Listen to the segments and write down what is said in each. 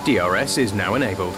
DRS is now enabled.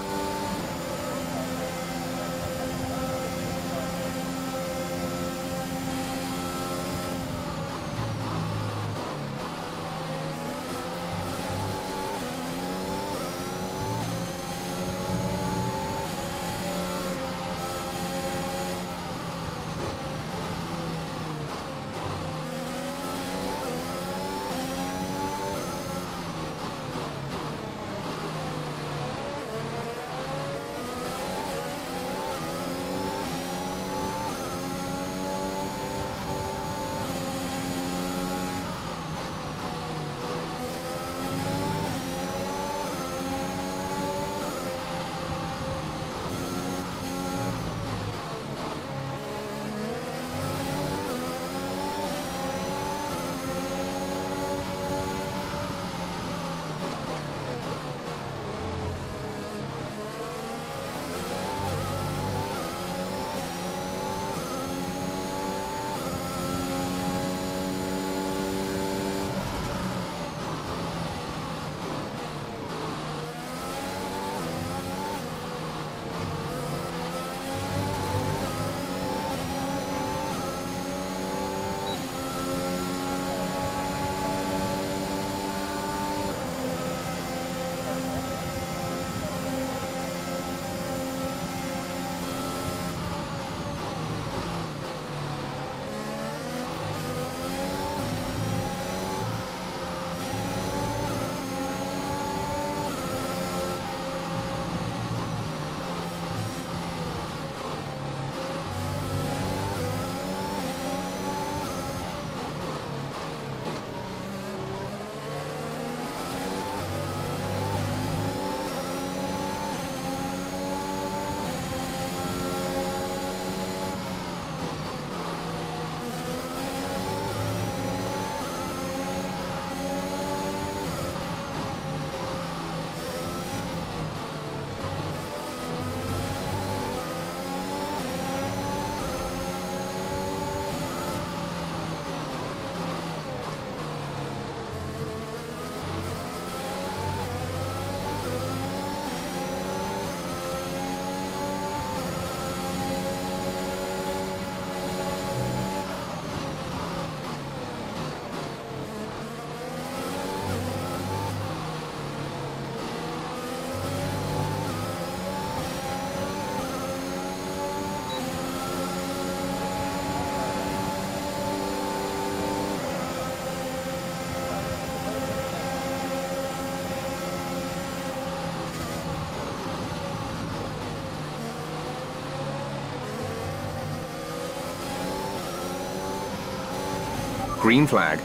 Green flag.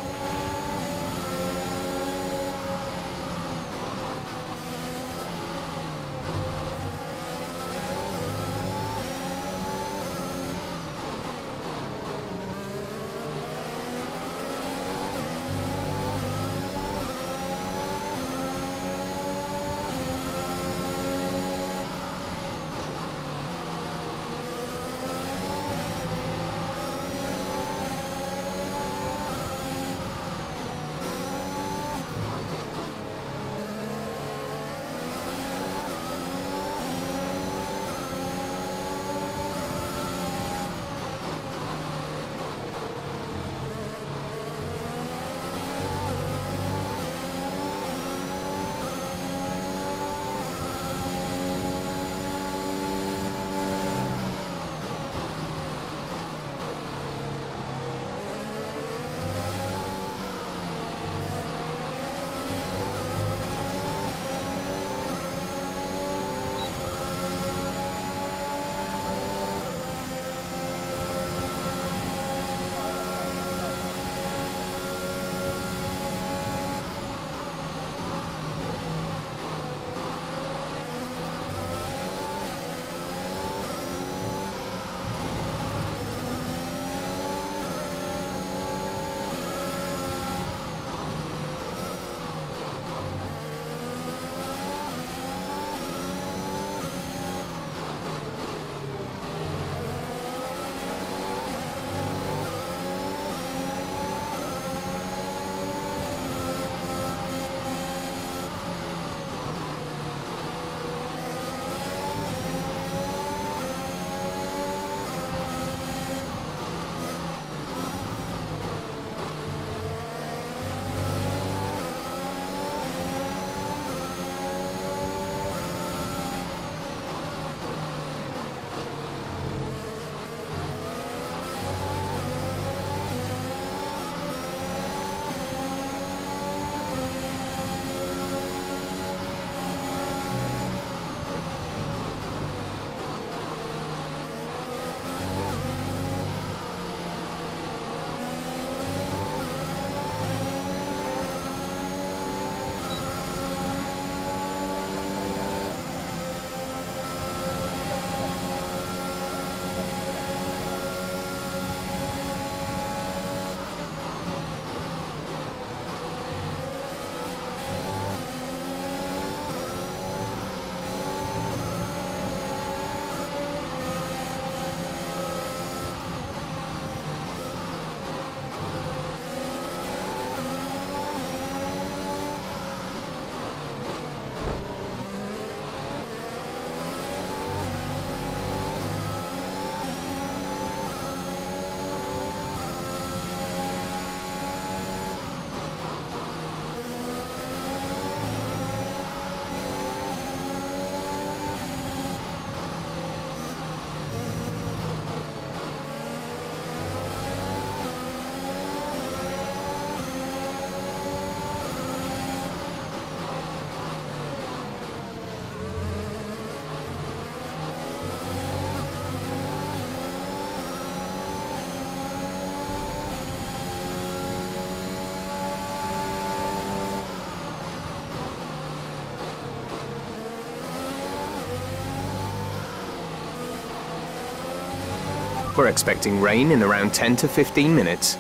We're expecting rain in around 10 to 15 minutes.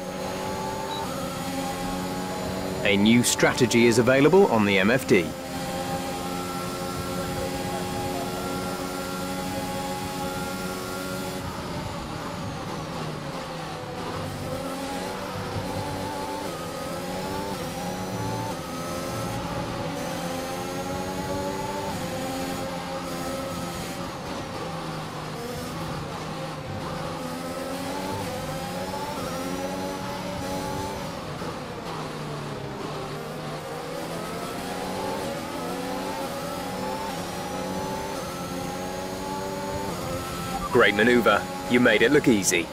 A new strategy is available on the MFD. Great maneuver. You made it look easy.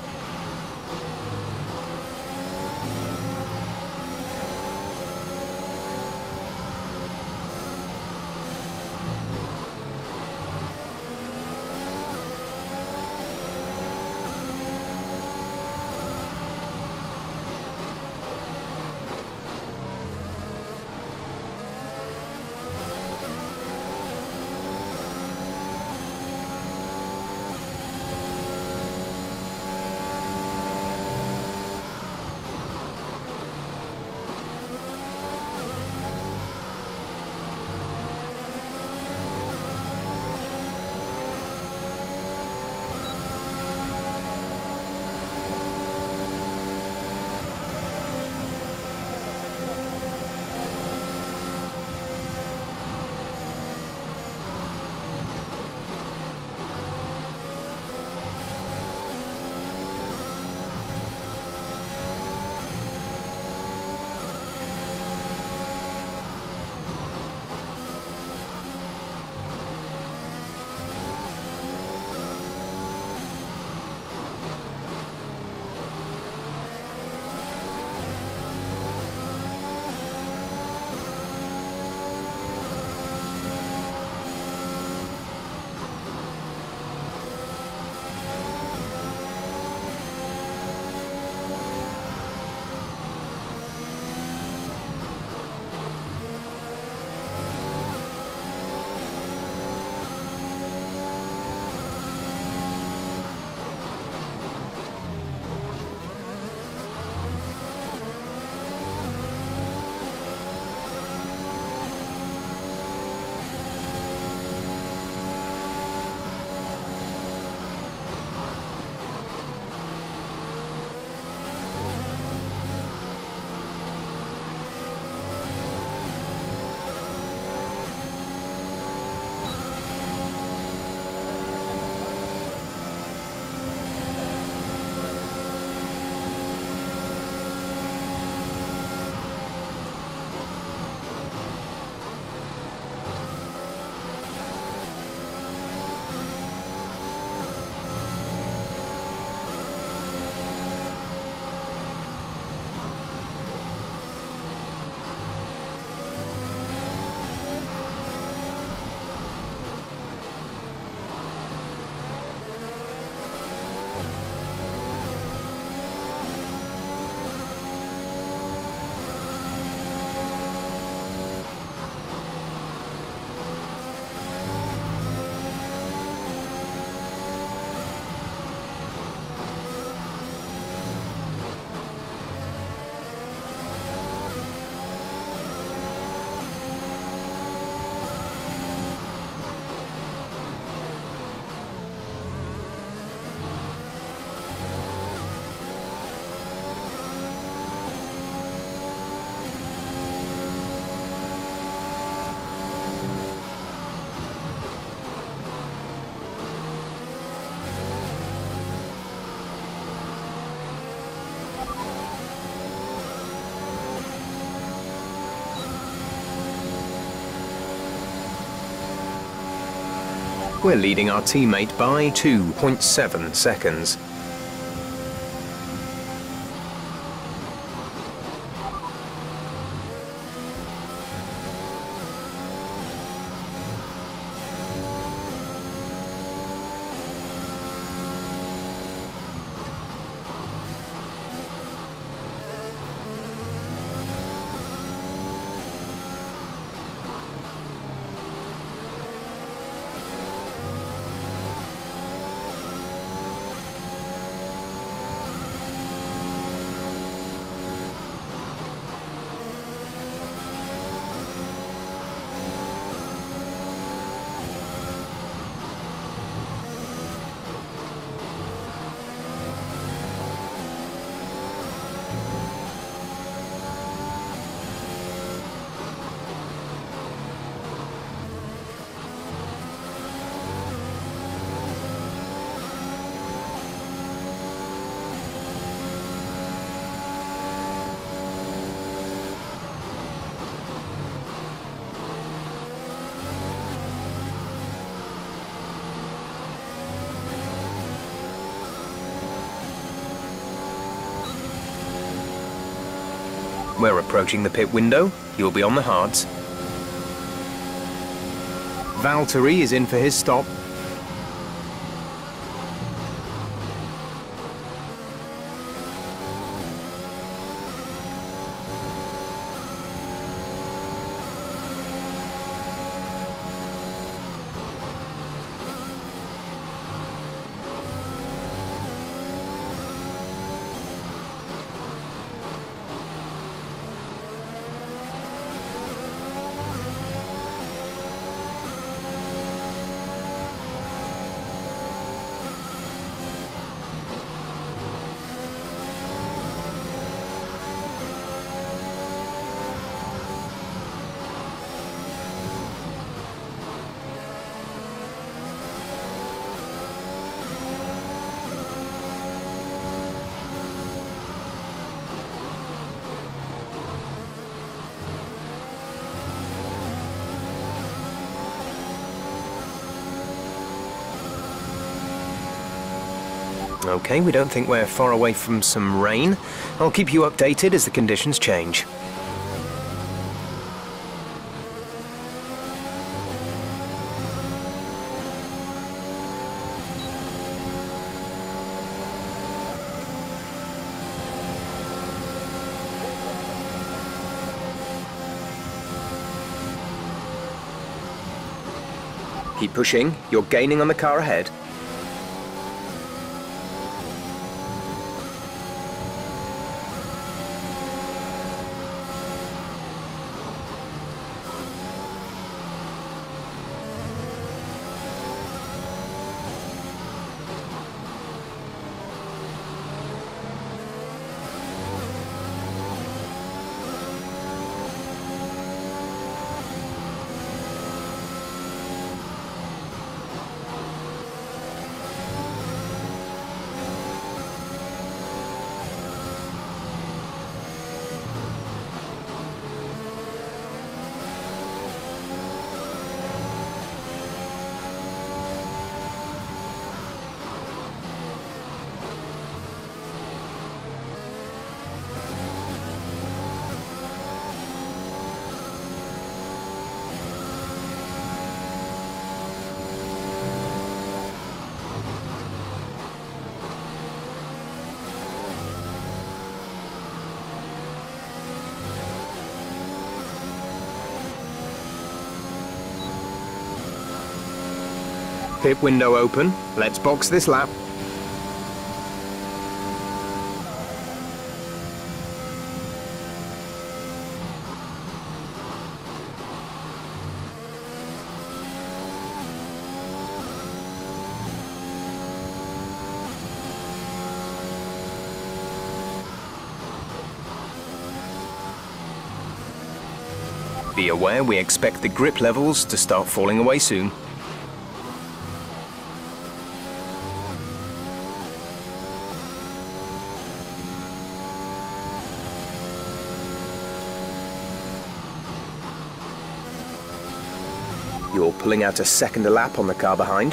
We're leading our teammate by 2.7 seconds. We're approaching the pit window. You'll be on the hards. Valtteri is in for his stop. Okay, we don't think we're far away from some rain. I'll keep you updated as the conditions change. Keep pushing. You're gaining on the car ahead. Pit window open. Let's box this lap. Be aware we expect the grip levels to start falling away soon. You're pulling out a second a lap on the car behind.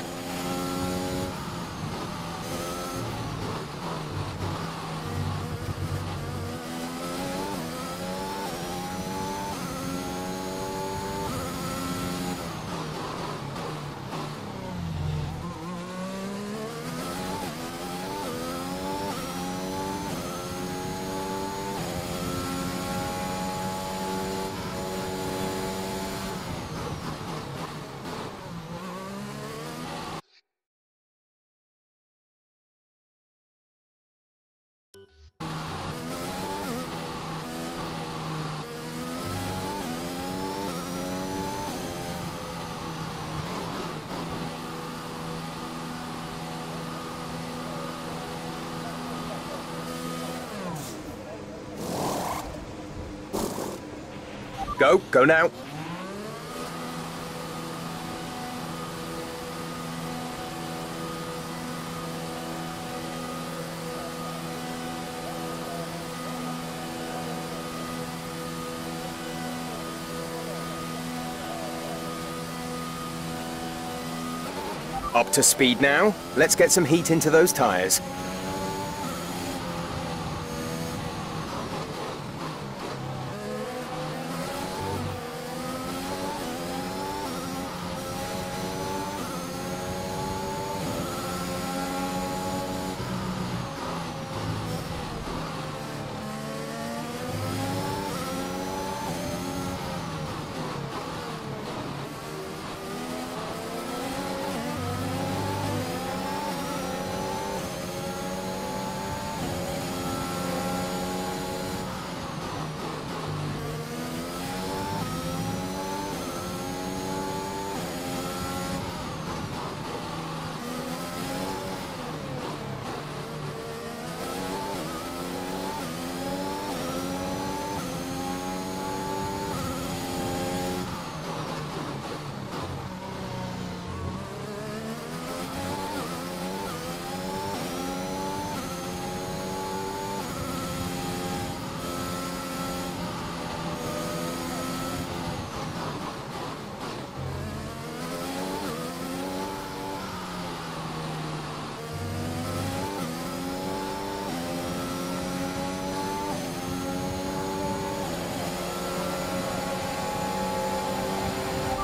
Go now. Up to speed now. Let's get some heat into those tyres.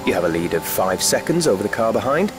You have a lead of 5 seconds over the car behind.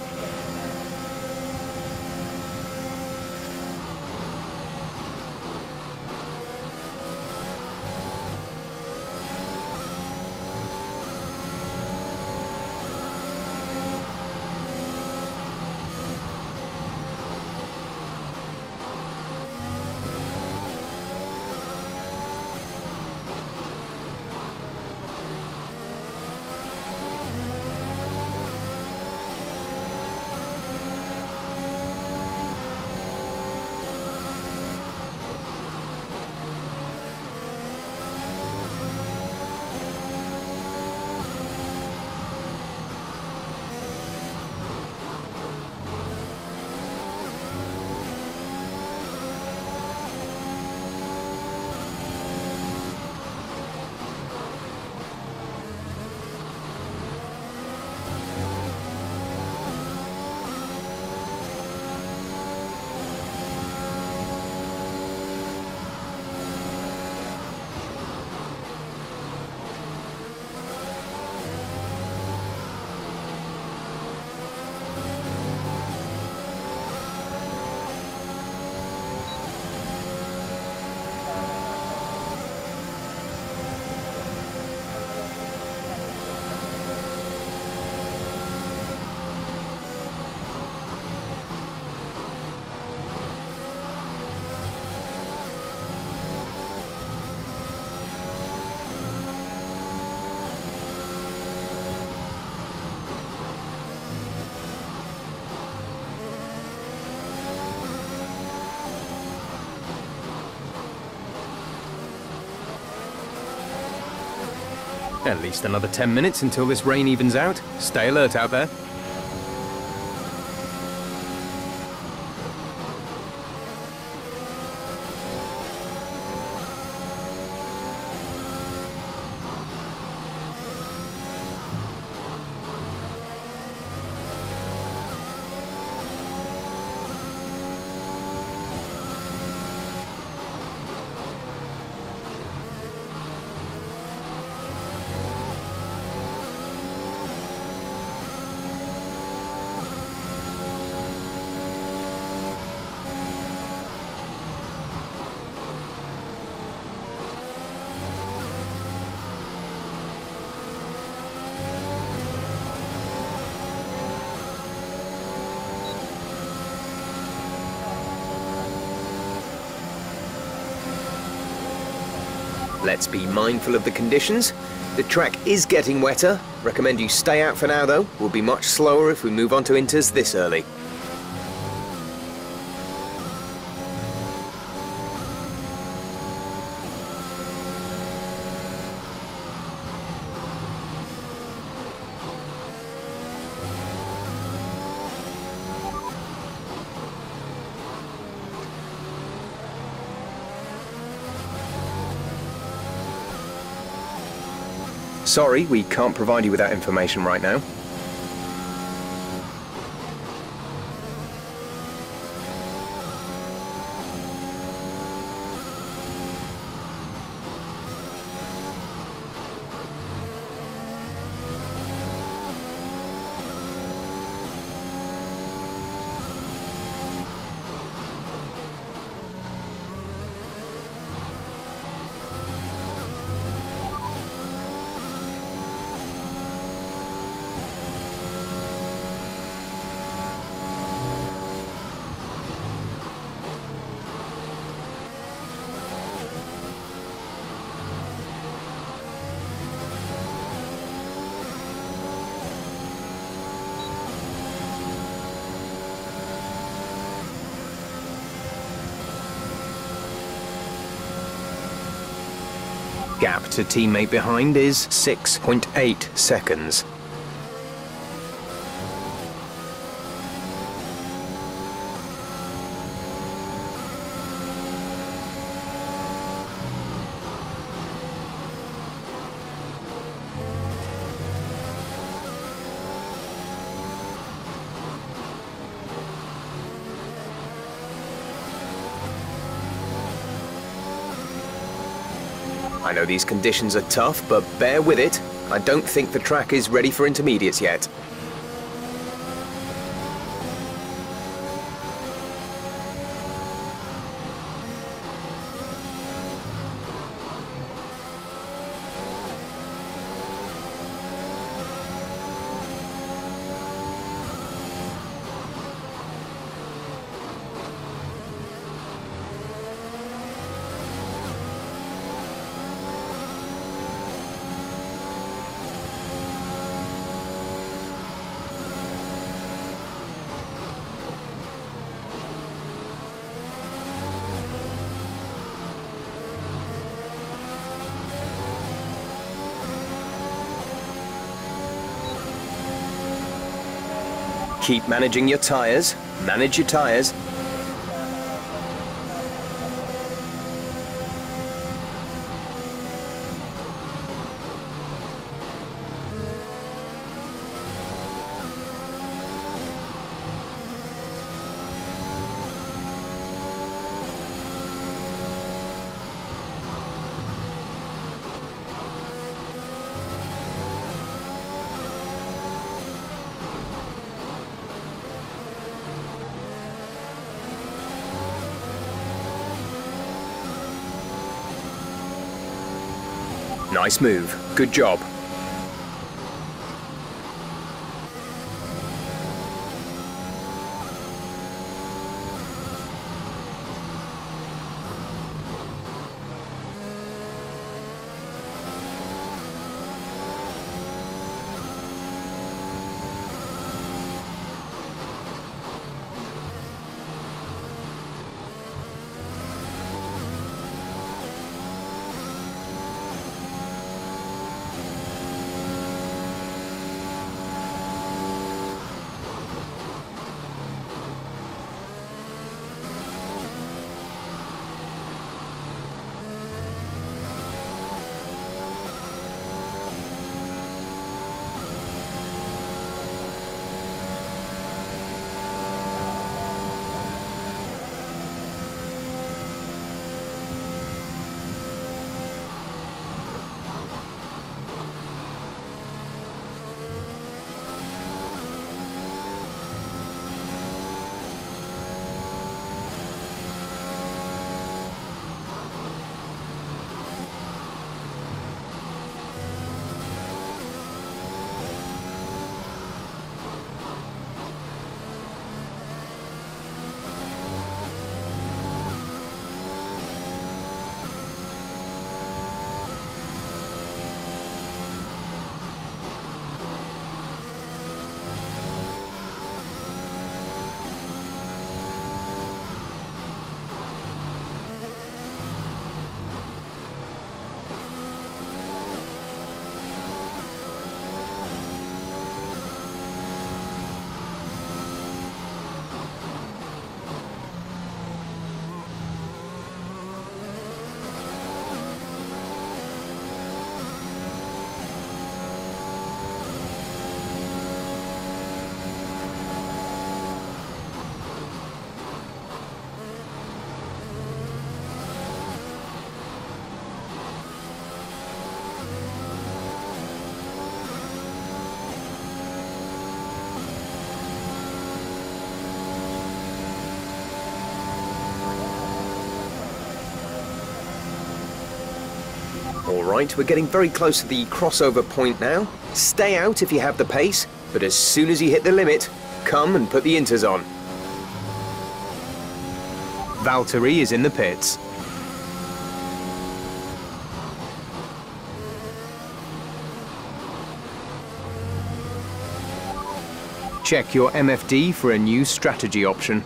At least another 10 minutes until this rain evens out. Stay alert out there. Let's be mindful of the conditions. The track is getting wetter. Recommend you stay out for now though. We'll be much slower if we move on to inters this early. Sorry, we can't provide you with that information right now. Gap to teammate behind is 6.8 seconds. I know these conditions are tough, but bear with it. I don't think the track is ready for intermediates yet. Keep managing your tyres. Manage your tyres. Nice move. Good job. Alright, we're getting very close to the crossover point now. Stay out if you have the pace, but as soon as you hit the limit, come and put the inters on. Valtteri is in the pits. Check your MFD for a new strategy option.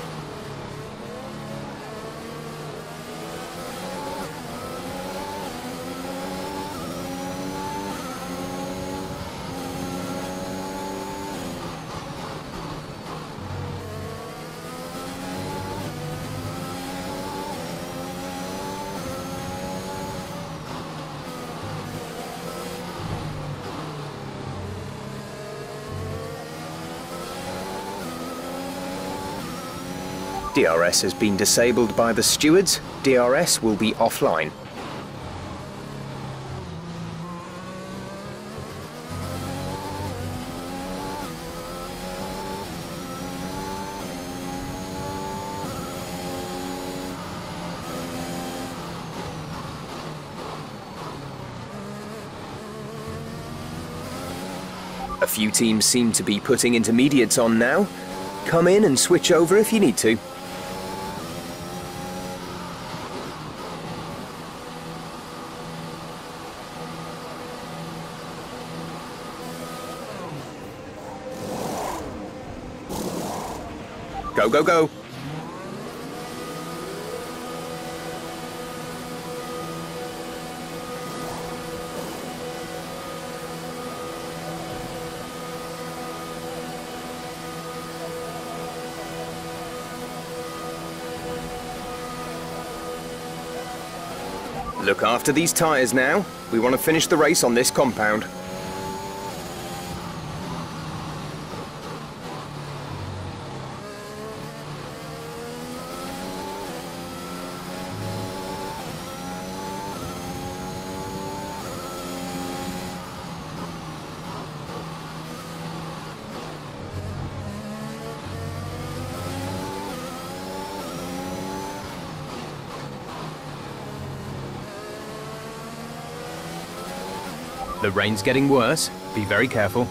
DRS has been disabled by the stewards. DRS will be offline. A few teams seem to be putting intermediates on now. Come in and switch over if you need to. Go, go, go. Look after these tyres now. We want to finish the race on this compound. The rain's getting worse. Be very careful.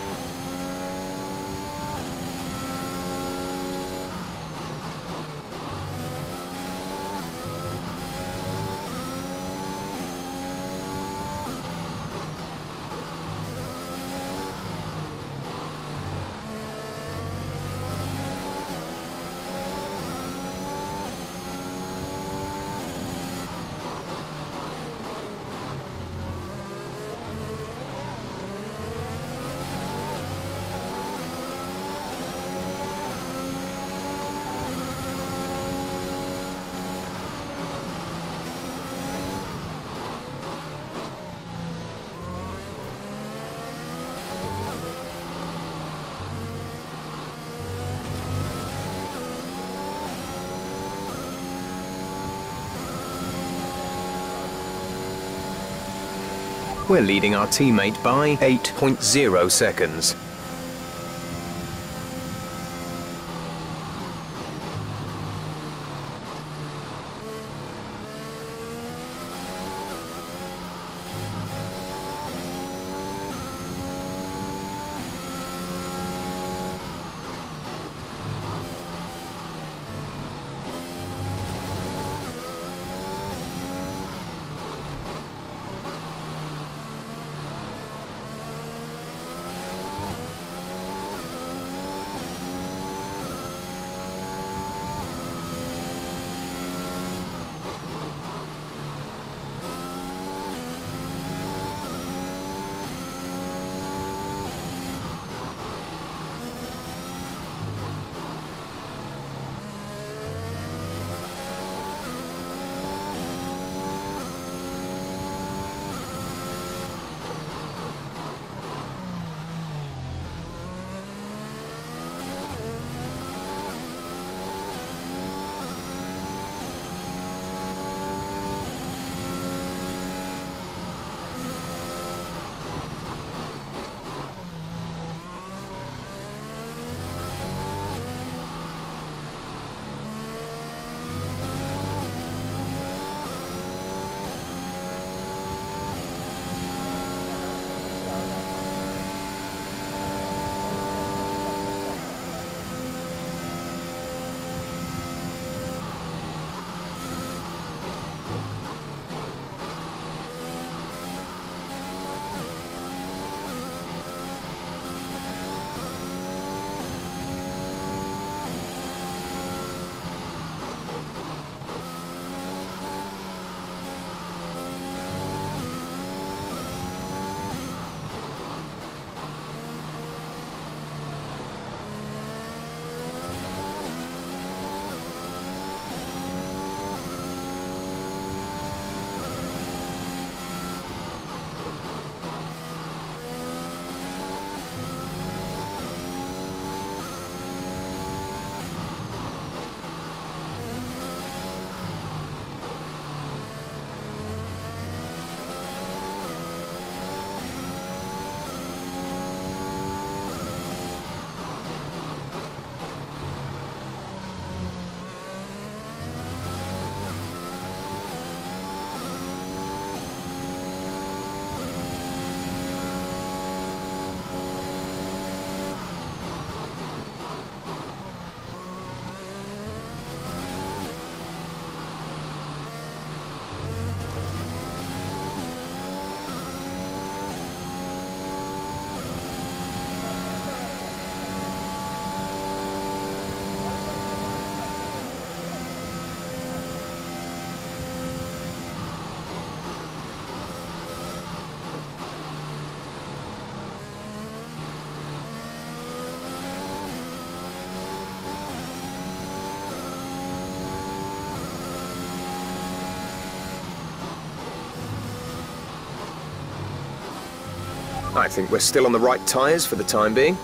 We're leading our teammate by 8.0 seconds. I think we're still on the right tyres for the time being.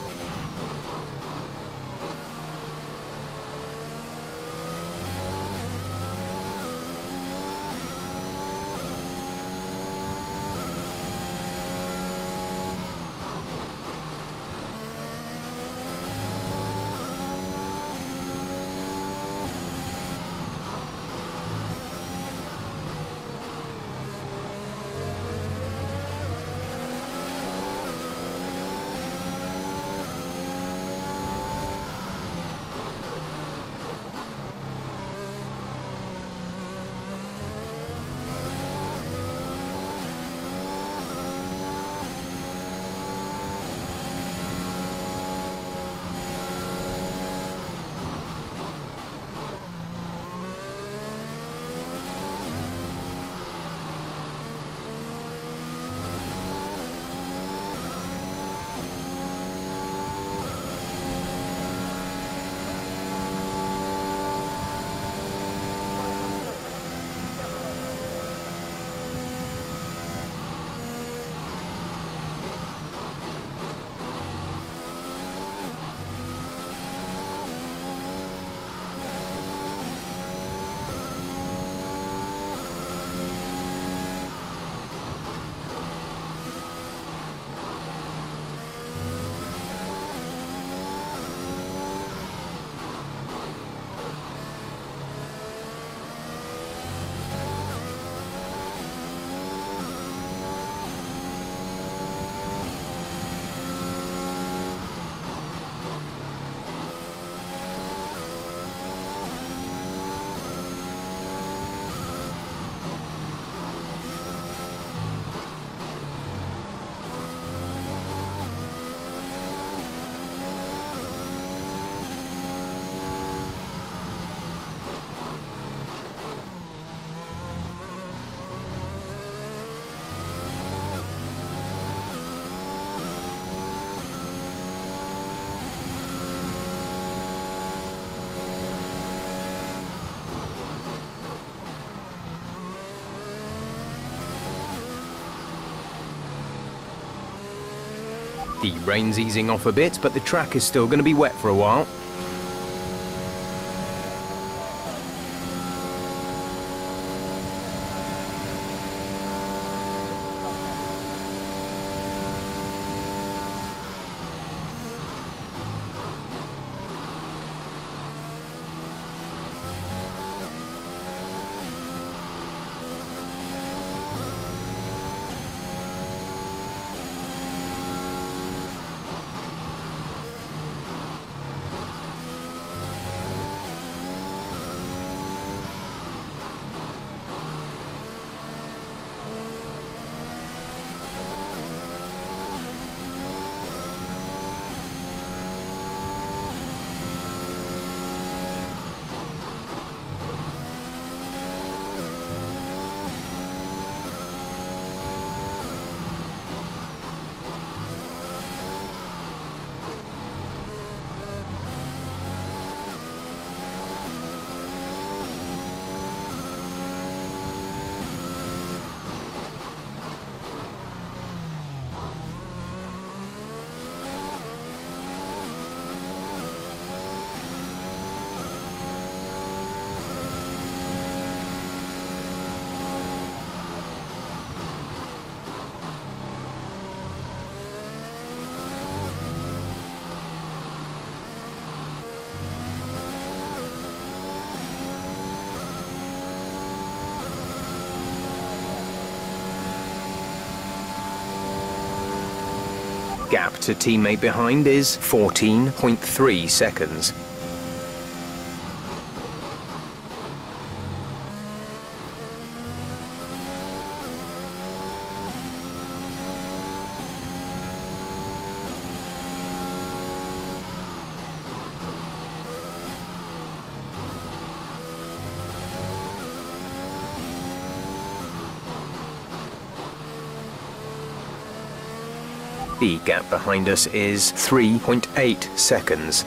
The rain's easing off a bit, but the track is still going to be wet for a while. Gap to teammate behind is 14.3 seconds. The gap behind us is 3.8 seconds.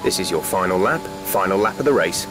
This is your final lap of the race.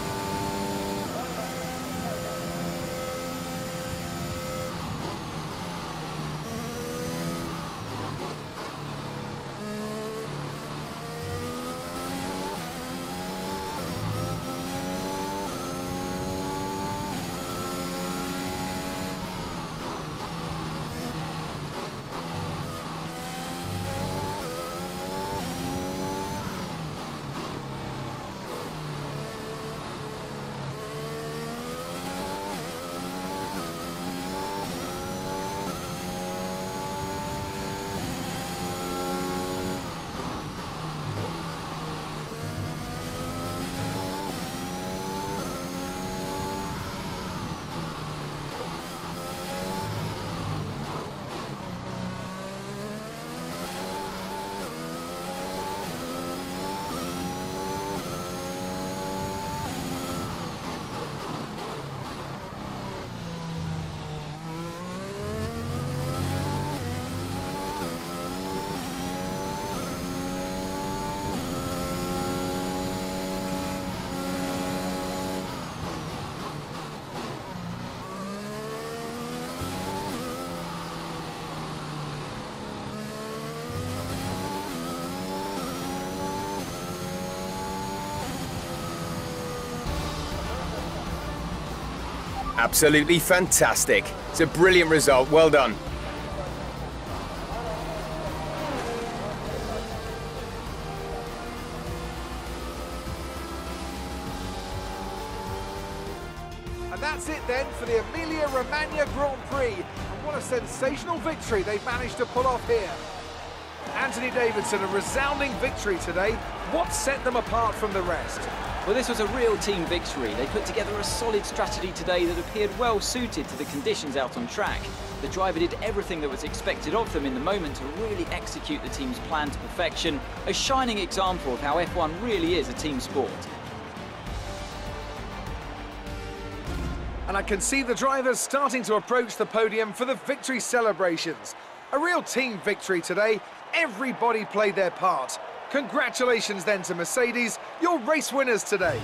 Absolutely fantastic. It's a brilliant result. Well done. And that's it then for the Emilia-Romagna Grand Prix. And what a sensational victory they've managed to pull off here. Anthony Davidson, a resounding victory today. What set them apart from the rest? Well, this was a real team victory. They put together a solid strategy today that appeared well suited to the conditions out on track. The driver did everything that was expected of them in the moment to really execute the team's plan to perfection. A shining example of how F1 really is a team sport. And I can see the drivers starting to approach the podium for the victory celebrations. A real team victory today. Everybody played their part. Congratulations then to Mercedes, your race winners today.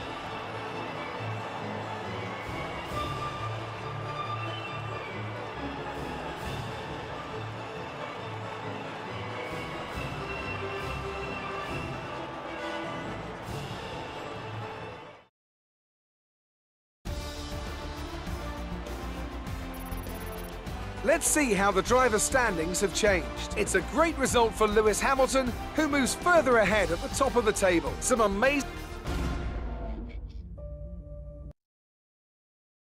Let's see how the driver standings have changed. It's a great result for Lewis Hamilton, who moves further ahead at the top of the table. Some amazing...